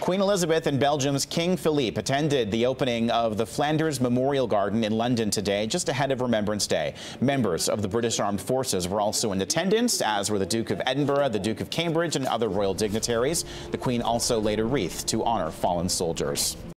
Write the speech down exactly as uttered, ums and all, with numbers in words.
Queen Elizabeth and Belgium's King Philippe attended the opening of the Flanders Memorial Garden in London today, just ahead of Remembrance Day. Members of the British Armed Forces were also in attendance, as were the Duke of Edinburgh, the Duke of Cambridge, and other royal dignitaries. The Queen also laid a wreath to honor fallen soldiers.